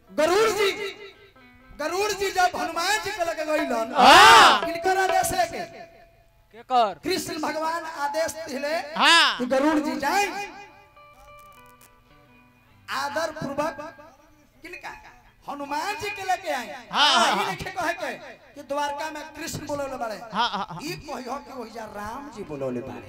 गरुड़ जी जब हनुमान जी के लगे गइलन किनकर आदेश है के कर कृष्ण भगवान आदेश दिले कि गरुड़ जी जाए आदर पूर्वक किनका हनुमान जी के लेके आए ये लिखे कहे के कि द्वारका में कृष्ण बोलोले बाड़े ई कहियो कि ओहि जा राम जी बोलोले बाड़े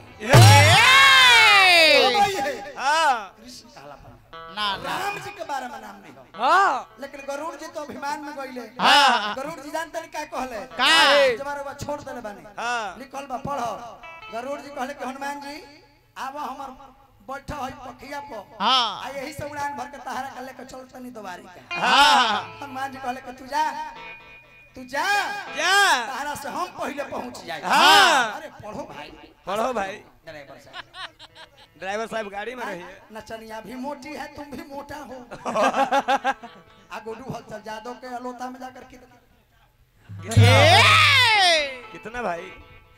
कृष्ण कहला ना राम जी के बारे में नाम नहीं लेकिन गरुड़ जी तो अभिमान में गइले गरुड़ जी जानते नहीं क्या कहले जमारो बा छोड़ देले बानी लिखल बा पढ़ो गरुड़ जी कहले कि हनुमान जी आवा हमर बैठा है पखिया पर आ यही से उड़ान भर के तहारा के लेके चल तनी दोबारी का हनुमान जी कहले कि तू जा तहारा से हम पहले पहुंच जाए अरे पढ़ो भाई ड्राइवर साहब गाड़ी में रहिए नचनिया भी मोटी है तुम भी मोटा हो आगोडू हलचल जादव के अलोता में जाकर कितना भाई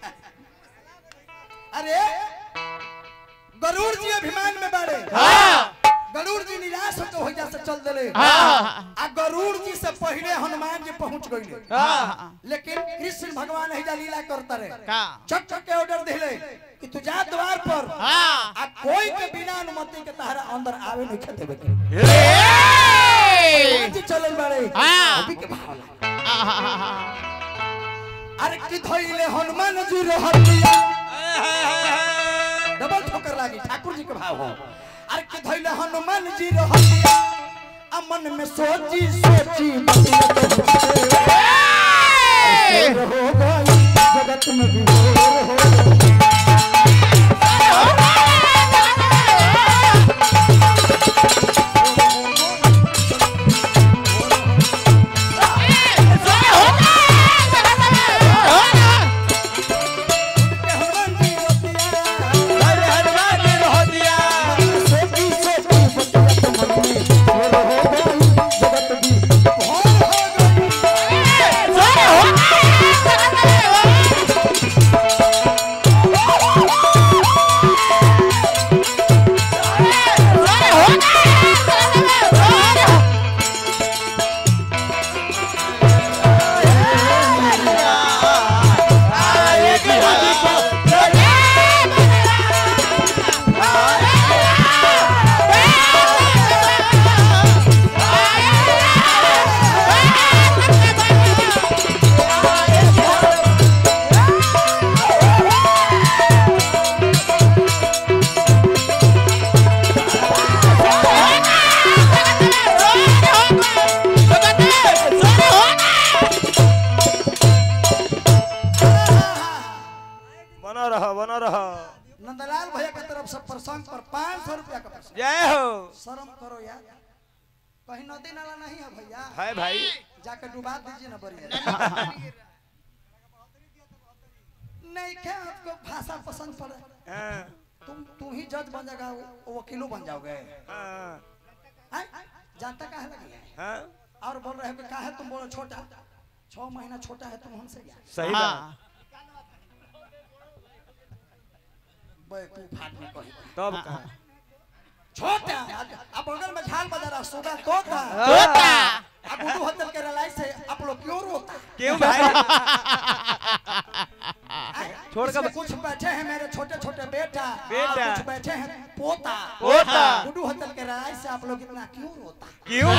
अरे गरुड़ जी अभिमान में बाड़े गरुड़ जी निराश होकर हो जा से चल देले आ गरुड़ जी से पहले हनुमान जी पहुंच गइले लेकिन कृष्ण भगवान हिजा लीला करता रहे चक चक के ऑर्डर देले कि तू जा द्वार पर आ कोई के बिना अनुमति के तहरा अंदर आवे नहीं खते बेके हनुमान जी चलल बाड़े अभी के भावला अरे कि धइले हनुमान जी रहतिया डबल ठोकर लागी ठाकुर जी के भाव हो अरे के धइले हनुमान जी रहतिया अमन में सोची हो गई जगत में विभोर हो नंदलाल भैया की तरफ से प्रसंग पर 500 रुपया का प्रसंग जय हो शर्म करो यार कहीं नदी नाला नहीं है भैया है भाई जाकर डुबा दीजिए ना बढ़िया नहीं क्या आपको भाषा पसंद पड़े तुम ही जज बन जाएगा वकीलों बन जाओगे जानता का है और बोल रहे हो कि का है तुम बोलो छोटा 6 महीना छोटा है तुम हमसे क्या सही बात तब छोटा अब बगल में झाल बजा रहा सोगा तोता अब गुडू होटल के रिलाइज से आप लोग क्यों रोता क्यों भाई छोड़ कर कुछ बैठे हैं मेरे छोटे छोटे बेटा कुछ बैठे हैं पोता गुडू होटल के रिलाइज से आप लोग इतना क्यों रोता क्यों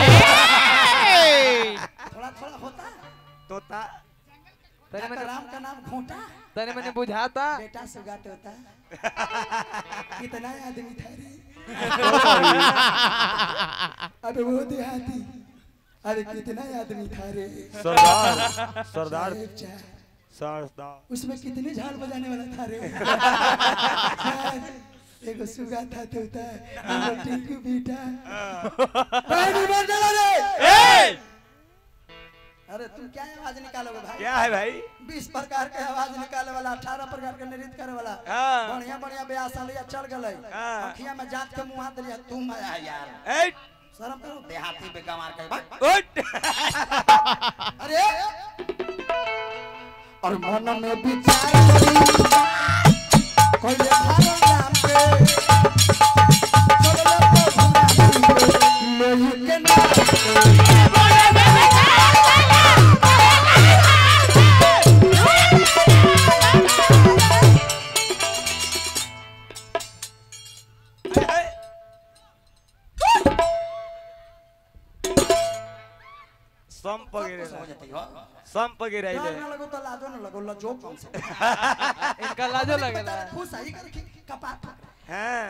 थोड़ा थोड़ा होता तोता तेरे में राम का नाम घोटा तेरे मैंने बुझाता बेटा सुगात होता कितना आदमी था रे अबे वो देहाती अरे कितना आदमी था रे सरदार उसमें कितने झाल बजाने वाला था रे एगो सुगा था तोता एगो टिंकू बेटा पानी भर डाला रे अरे तुम क्या आवाज निकालोगे भाई क्या है भाई 20 प्रकार के आवाज निकाले वाला 18 प्रकार के नृत्य करे वाला बढ़िया बढ़िया ब्याह सालिया चढ़ गए अखिया में जात के मुंह दिया तुम आया यार शर्म करो देहाती बेगमार के अरे और मन में विचार करी कोई धारा नाम पे चलो ले के ना संप गिराई दे ना लगो तो लाजो ना लगो लजो कम से इनका लाजो लगेला खुश आई कर कपाट हां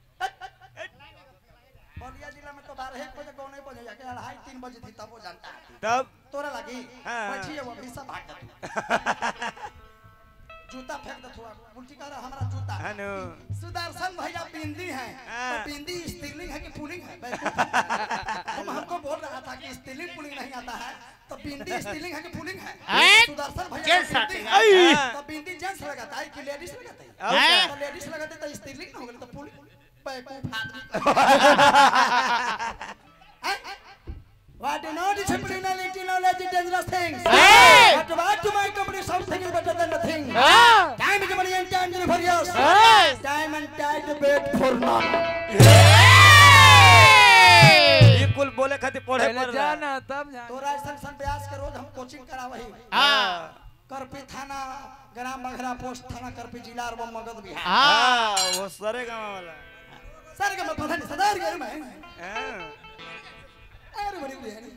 बलिया जिला में तो 12 बजे कौन नहीं बजे जाके 2:30 बजे थी तब वो जानता तब तोरा लगी हाँ। बैठिए वो भी सब भाग जा जूता फेंक दे थोड़ा उल्टी कर हमारा जूता हनु सुदर्शन भैया बिंदी है हाँ। तो बिंदी स्त्रीलिंग है कि पुल्लिंग है तुम हमको बोल रहा था कि स्त्रीलिंग पुल्लिंग नहीं आता है तो बिंदी स्त्रीलिंग है कि पुल्लिंग है सुदर्शन भैया तो बिंदी जेंट्स लगाता है कि लेडीज लगाता है तो लेडीज लगाते तो स्त्रीलिंग हो गई तो पुल्लिंग What do you know? Disciplinarity, knowledge is dangerous things. But what to my company, something is better than nothing. Time is money and time is for yours. Time and tide wait for none. ये कुल बोले खातिर पढ़े पहले जाना तब जाना तो राजस्थान व्यास के रोज हम कोचिंग करावही करपी थाना ग्राम बघरा पोस्ट थाना करपी जिला और मगध बिहार वो सरे गांव वाला सर का मैं पता नहीं सदार घर में अरे बड़ी बड़ी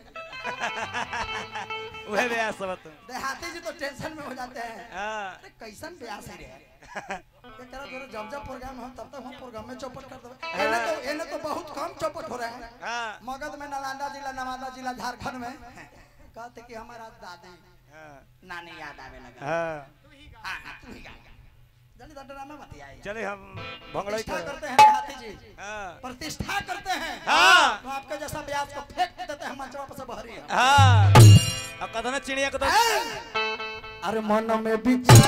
वह ब्यास सब तो देहाती जी तो टेंशन में हो जाते हैं अरे कैसन ब्यास है रे ये करा जरा जब प्रोग्राम हम तब तक हम प्रोग्राम में चौपट कर देबे एने तो बहुत कम चौपट हो रहे हैं मगध में नालंदा जिला नवादा जिला झारखंड में कहते कि हमारा दादी नानी याद आवे लगा हां तू ही गा जल्दी ड्रामा मत आई चले हम भंगड़ाई करते हैं देहाती जी प्रतिष्ठा करते हैं तो आपके जैसा ब्यास को फेंक देते हैं मंचवा पर से बहरी अब कदना चिड़िया को तो अरे मन में विचार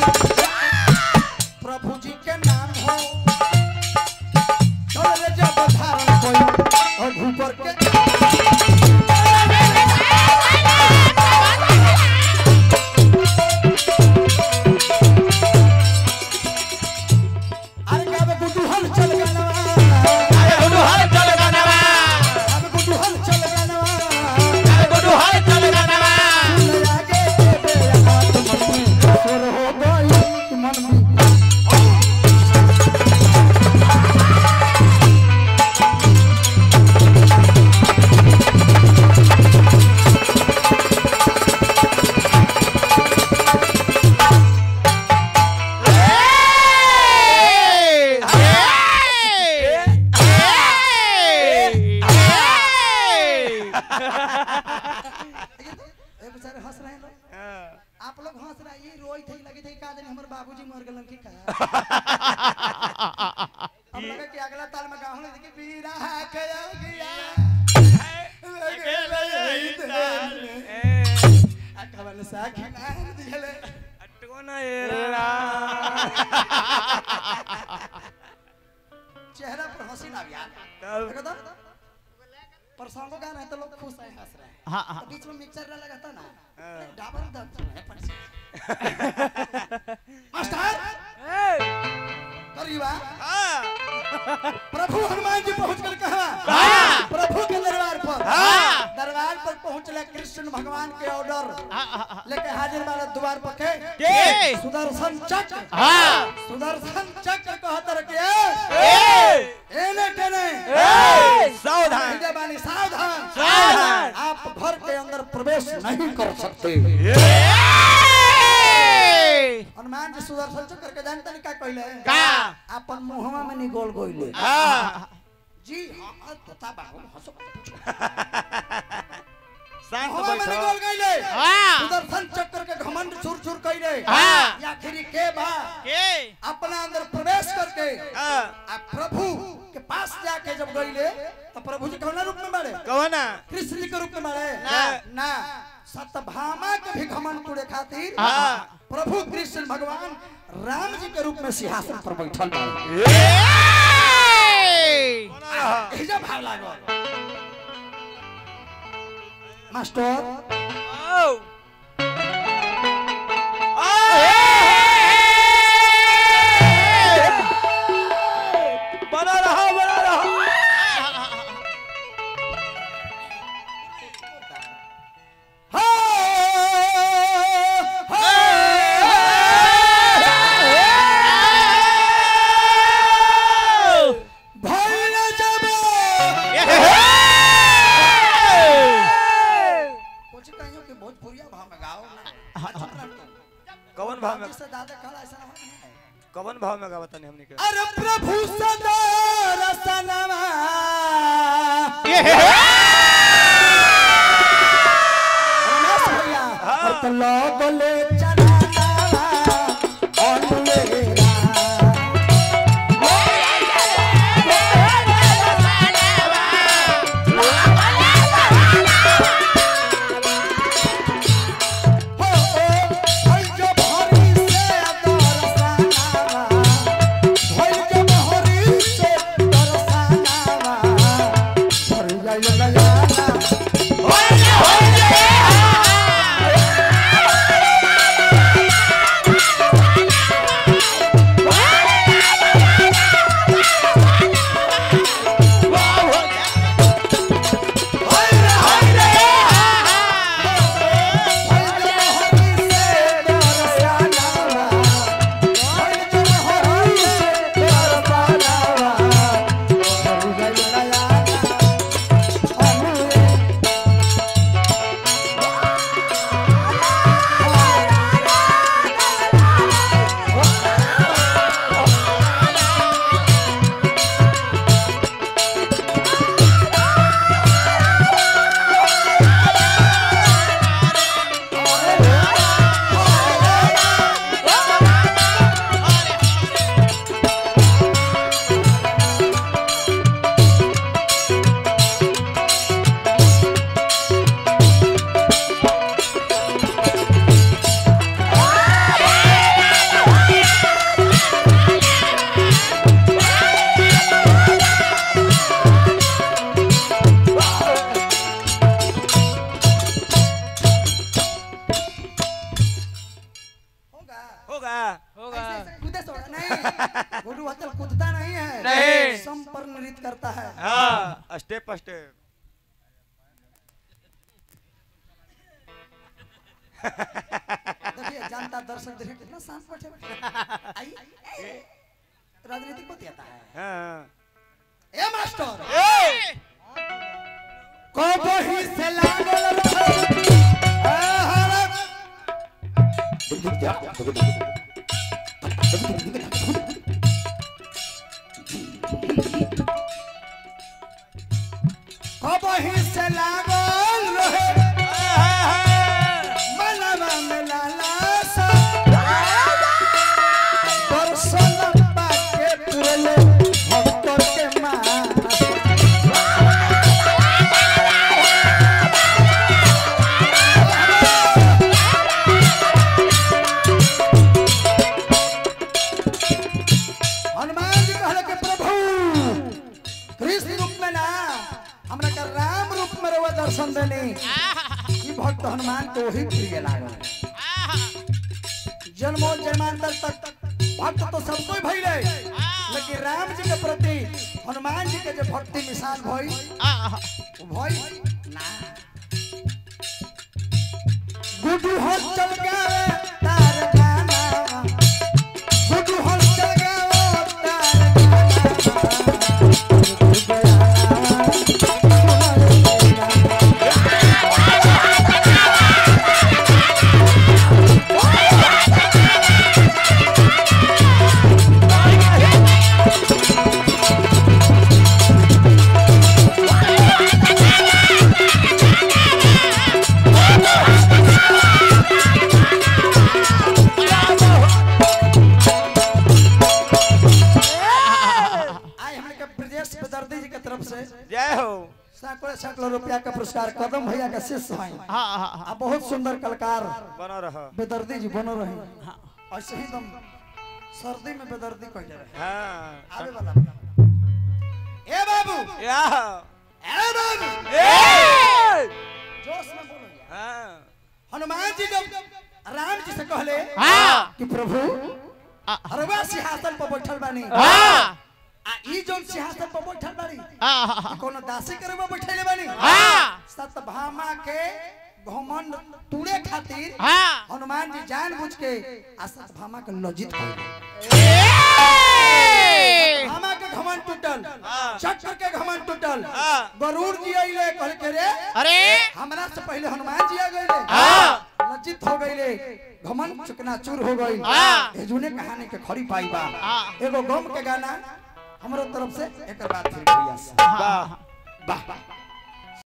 प्रभु जी के नाम हो चले जब धारण कोई और ऊपर के चेहरा पर हंसी ना यार प्रसंग गा रहे तो लोग खुश है हंस रहे हैं तो बीच में मिक्सर लगाता ना डाबर दर्द है मास्टर करीबा प्रभु हनुमान जी पहुंच कर कहा प्रभु के दरबार पर पहुंचले कृष्ण भगवान के ऑर्डर लेके हाजिर वाला द्वार पर के सुदर्शन चक्र कहत रखे एने केने सावधान आप घर के अंदर प्रवेश नहीं कर सकते हनुमान जी सुदर्शन चक्र के जानते नहीं क्या कहले अपन मुहवा में निगोल गइले जी हां तोता बाबू हंसो शांत बैठो निगोल गइले सुदर्शन चक्र के घमंड चूर-चूर कइले आखिरी के बा अपना अंदर प्रवेश करके आप प्रभु के पास जाके जब गइले तो प्रभु जी कौन रूप में बाड़े कौना कृष्ण जी के रूप में बाड़े ना सतभामा के भी घमंड तोड़े खातिर प्रभु कृष्ण भगवान राम जी के रूप में सिंहासन पर बैठल बाड़े एजा भाव लागो मास्टर कौन भाव में से ज्यादा खड़ा ऐसा नहीं है। कौन भाव में गावत नहीं हमनी के अरे प्रभु सदा रसनवा रमेश भैया तो लोगले चढ़ावा अनुलेरा करता है। हाँ स्टेप स्टेप देखिए जनता दर्शक देखिए कितना शांत बैठे आई राजनीतिक बतियाता है। हाँ ए मास्टर को बही से लागल कबही से लागल रहे मनवा में लालसा दर्शन पाके पुरले भक्त के मानस हनुमान जी कहले के प्रभु कृष्ण रूप में ना हमरा का राम रूप में रवा दर्शन देनी ई भक्त हनुमान को ही प्रिय लागल जन्मों जन्मांतर तक भक्त तो सबको भइले लेकिन राम जी के प्रति हनुमान जी के जो भक्ति मिसाल भई वो भई ना गुडू हो चल गावे तार गाना गुडू हो चल गावे तार सैकड़ों रुपया का पुरस्कार कदम भैया का शिष्य हैं। बहुत सुंदर कलाकार बना रहा बेदर्दी जी बनो रहे ऐसे ही तुम सर्दी में बेदर्दी कह रहे आवे वाला ए बाबू या ए बाबू जोश में बोलो हनुमान जी जब राम जी से कहले कि प्रभु अरवा सिंहासन पर बैठल बानी ई जोन सिंहासन पर बैठल बानी कोनो दासी करे में बैठले बानी सतभामा के घमंड तूड़े खातिर हनुमान जी जानबूझ के सतभामा के लज्जित कर भामा के घमंड टूटल चक्र के घमंड टूटल गरुड़ जी आइले कहल के रे अरे हमरा से पहले हनुमान जी आ गइले लज्जित चित हो गईले घमंड चकनाचूर हो गई एजुने कहानी के खड़ी पाई बा एगो गम के गाना हमरो तरफ से एक बात फिर भैया वाह वाह